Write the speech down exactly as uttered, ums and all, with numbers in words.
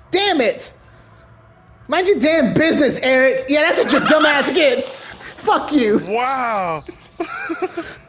Damn it! Mind your damn business, Eric. Yeah, that's what your dumbass gets. Fuck you. Wow.